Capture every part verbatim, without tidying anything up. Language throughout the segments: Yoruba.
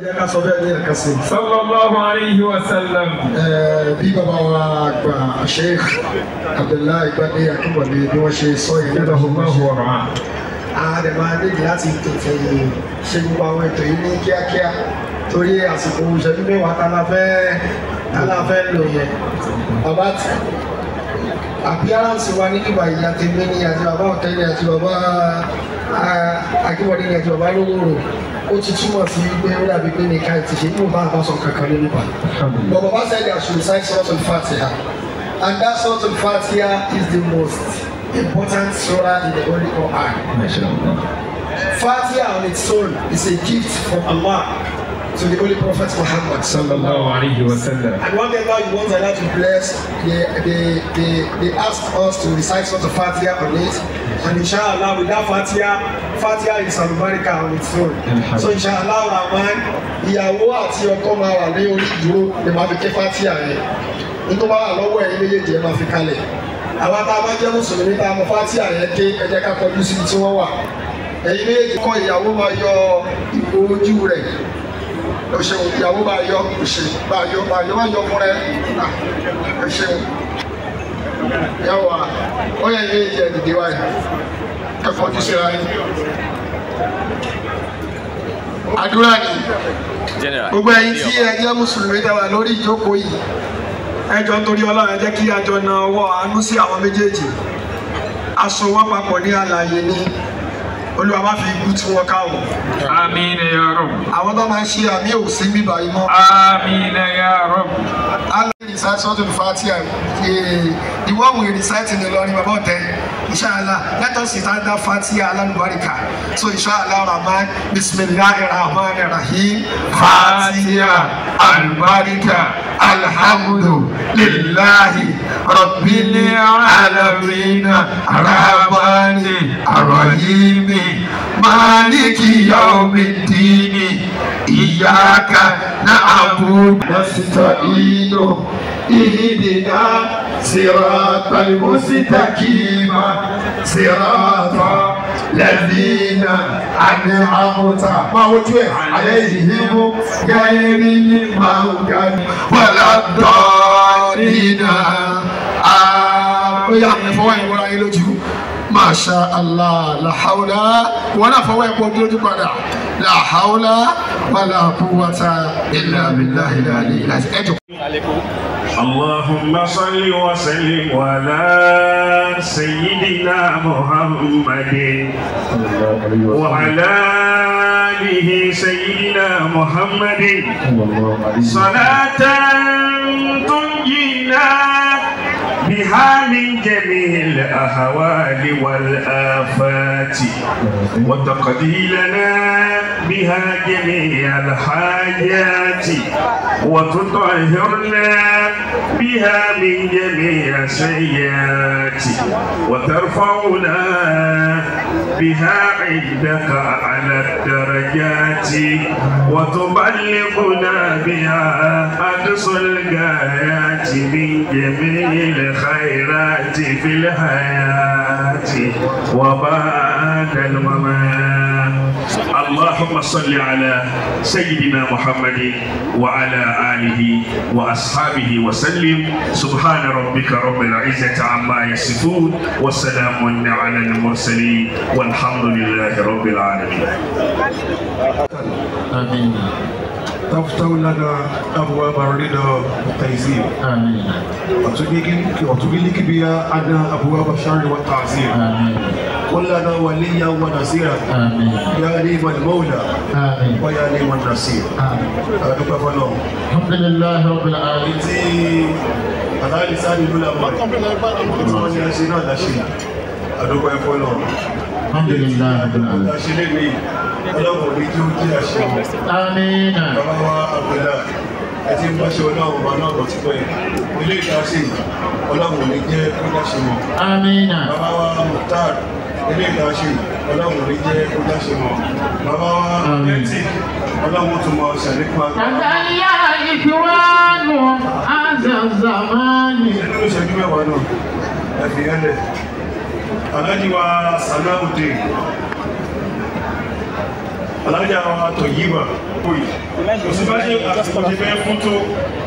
ká sọ bẹ́ẹ̀ ní ẹ̀ka sí. sallallahu alayhi wa sallam. bí bàbá wa àgbà Sheikh Abdullahi Gbadé Akínbọ̀dé bí wọ́n ṣe sọ yìí lọ́dọ̀ fún wọn. ààrẹ máa níbi láti tètè ṣe gbogbo àwọn ètò yìí ní kíákíá torí àsìkò ìṣẹ́jú mẹ́wàá tá la fẹ́ tá la fẹ́ lò yẹn. bàbá tí appearance wa ní ìgbà yìí àti mẹ́ni àti bàbá ọ̀tẹ́lẹ̀ àti bàbá Akínbọ̀dé àti bàbá Lówóró ó ti túmọ̀ sí pé ó dàbí pé nìkan ti ṣe ní òbá àbáṣọ kankan nínú pa. But bàbá said I should recite Surah Al-Fatiha, and that Surah Al-Fatiha is the most important surah in the Holy Quran. Fatiha on its own is a gift from Allah to the Holy Prophet Muhammad sallallahu alayhi wa sallam. And whenever you want Allah to bless, they they they they ask us to recite Surah Al-Fatiha on it, and inshallah with that Fatiha, Fatiha is al-baraka on its own. So inshallah Rahman, ìyàwó àti ọkọ máa wà ní orí ìdúró ní máa fi ké Fatiha yẹn. Nítorí wàá lọ́wọ́ ẹ̀yin méjèèjì ẹ̀ máa fi kalẹ̀. Àwọn tá a bá jẹ́ mùsùlùmí tá a mọ Fatiha yẹn ké ẹ jẹ́ ká kọjú sí tí wọ́n wà. Ẹ̀yin méjèèjì kọ́ ìyàwó máa yọ ìgò ojú rẹ̀. Ó ṣeun ìyàwó máa yọ òṣè máa yọ máa yọ máa yọ fún rẹ̀. Ẹ ṣeun. Yàwó à ó yẹ ilé ìjẹ ìdìdì wáyé. Ẹ kọjú sí ara yín. Àdúrà ni gbogbo ẹ̀yin tí ẹ jẹ́ mùsùlùmí dáwà lórí ìjókòó yìí. Ẹ jọ̀ọ́ nítorí Ọlọ́run ẹ jẹ́ kí a jọ na ọwọ́ àánú sí àwọn méjèèjì. Aṣọ wọn papọ̀ ní àlàyé ni Olúwa má fi ikú tí wọ́n káwọ̀. Àmín ya Rabb. Àwọn tó máa ń ṣe àmì òsì bíbá yìí mọ́. Àmín ya Rabb. Allah recite Surah Al-Fatiha. The one we recite in the Lord about them. Inshallah, let us recite that Fatiha al-Barika. So inshallah Rahman, Bismillahir Rahmanir Rahim. Fatiha al-Barika. Alhamdulillahi Rabbil Alamin. Ar-Rahmani Ar-Rahim. Maliki Yawmiddin. Iyyaka na'budu wa nasta'in. Ihdina siratal mustaqim. Siratal ladzina an'amta alayhim ghayril maghdubi waladdallin. Oya fọwọ́ ìwọ́ra yín lójú. Masha Allah, la hawla wala fọwọ́ ẹ̀pọ̀ lójú padà. La hawla wala quwwata illa billahi al-aliyyil azim. اللهم صل وسلم على سيدنا محمد وعلى آله سيدنا محمد صلاة تنجينا بها من جميع الأهوال والآفات وتقضي لنا بها جميع الحاجات وتطهرنا بها من جميع السيئات وترفعنا بها عندك على الدرجات وتبلغنا بها أقصى الغايات من جميع الخيرات في الحياة وبعد الممات. اللهم صل على سيدنا محمد وعلى آله وأصحابه وسلم. سبحان ربك رب العزة عما يصفون وسلام على المرسلين والحمد لله رب العالمين. آمين. تفتح لنا أبواب الرضا والتيسير. آمين. وتغلق بها عنا أبواب الشر والتعسير. آمين. كن لنا وليا ونصيرا. آمين. يا نعم المولى. آمين. ويا نعم النصير. آمين. أدوك فلو. الحمد لله رب العالمين. أنا لساني بلا ما. أنا لساني لا شيء. أدوك فلو. الحمد لله رب العالمين. Ọlọ́run ní kí ó jí àṣẹ wọn. Àmín. Bàbá wa Abdullah ẹ ti ń bá ṣe ọlọ́run ọba náà lọ sí pẹ́. Ilé ìdásí Ọlọ́run ní jẹ́ kó dáṣe wọn. Àmín. Bàbá wa Mukhtar ilé ìdásí Ọlọ́run ní jẹ́ kó dáṣe wọn. Bàbá wa Bẹ́tì Ọlọ́run tún mọ ṣàlékún àgbà. Àgbáyà ìfìwánù àzàzàmánì. Nínú ìṣẹ́jú mẹ́wàá náà, ẹ fi hẹ́lẹ̀. Aláàjì wa Salahuddin. alájà àwọn àtọ̀ yìí wà kóyì kò sí bá ṣe àsìkò ṣe fẹ́ fún tó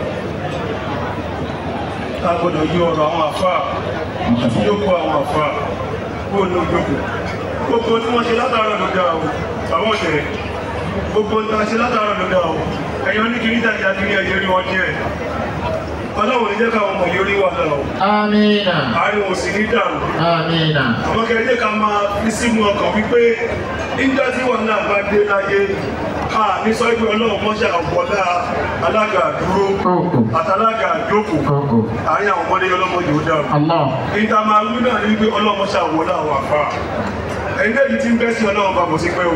a gbọ́dọ̀ yí ọ̀rọ̀ àwọn àfáà àti yóò àwọn àfáà kó ní ojókòó gbogbo tí wọ́n ṣe látara ló dá o àwọn ọ̀tẹ̀ gbogbo tí wọ́n ṣe látara ló dá o ẹ̀yọ́ ní kiri dàjà kiri ẹ̀yẹ rí wọn díẹ̀ ọlọ́run ní jẹ́ káwọn ọmọ yóò rí wà lọ. Amina. Àárín òsì ní dàrú. Amina. Àwọn kẹrìndé ká máa fi sínú ọkàn wípé nígbà tí wọn náà bá dé láyé a ní sọ pé ọlọ́run mọ́ṣẹ́ àwọ̀lá alága dúró àtàlága jókòó àárín àwọn ọmọdé ọlọ́mọdé ó dàrú. Ìta máa wí náà ní wípé ọlọ́run mọ́ṣẹ́ àwọ̀lá àwọn àfà. Ẹ̀yin lẹ́yìn tí ń bẹ́ sí ọlọ́run bá bọ̀ sí pé o.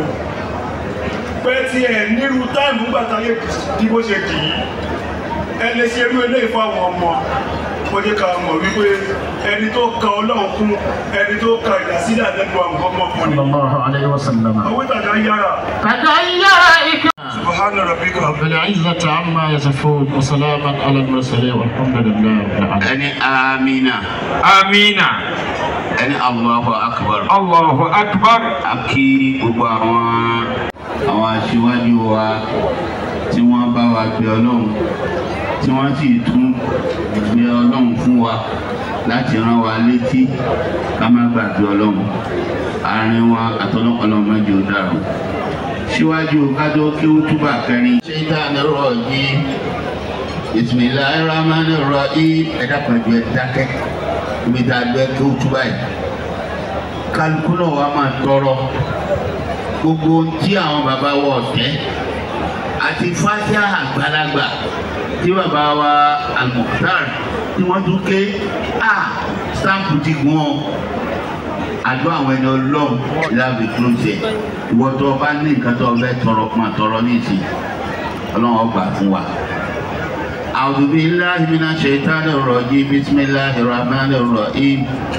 Pé tí ẹ̀ nírú táìmù gbàtàyè bí bó ṣe dì í. Ẹ lè ṣe irú eléyìí fún àwọn ọmọ ó jẹ́ ká mọ̀ wípé ẹni tó ka ọlọ́run kún ẹni tó ka ìdásílẹ̀ àdẹ́gbọ́ àwọn ọmọkùnrin. Sallallahu alayhi wa sallam. Owó tàjà yára. Tàjà yára ikú. Subhana rabbika rabbil izzati amma yasifun wa salamun ala al-mursalin walhamdulillahi rabbil alamin. Ẹni amina. Amina. Ẹni Allahu akbar. Allahu akbar. Akí gbogbo àwọn àwọn aṣíwájú wa tí wọ́n bá wa gbé ọlọ́run tí wọ́n sì tún gbé ọlọ́run fún wa láti rán wa létí ká má gbàgbé ọlọ́run àárín wa àtọ́lọ́pọ̀lọ́ mẹ́jọ ó dàrú. Síwájú kájọ kí ó túbà kẹrin. Shaitanir rajim. Bismillahir rahmanir rahim. Ẹ̀dá pẹ̀lú ẹ̀ dákẹ́ ibi tá a gbé kí ó túbà yìí. Kálukú náà wà máa tọrọ gbogbo tí àwọn bàbá wọ̀ ọ̀tẹ́ àti fáṣá àgbàlagbà tí bàbá wa Al-Mukhtar tí wọ́n tún ké à sáǹpù ti gùn ọ́ àdó àwọn ẹni ọlọ́run láàbì tó ń ṣe ìwọ tó bá ní nǹkan tó fẹ́ tọrọ pọn tọrọ ní ìsìn ọlọ́run ọgbà fún wa. A'udhu billahi minash shaitanir rajim bismillahir rahmanir rahim.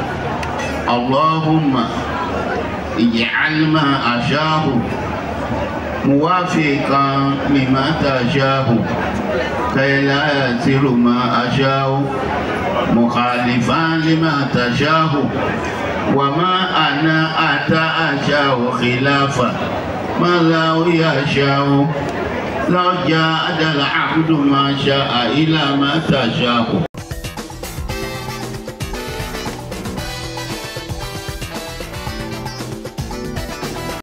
Allahumma ij'al ma asha'u موافقا لما تشاء كي لا يسير ما أشاء مخالفا لما تشاء وما أنا أتى أشاء خلافا ما لا يشاء لو جاء العبد ما شاء إلى ما تشاء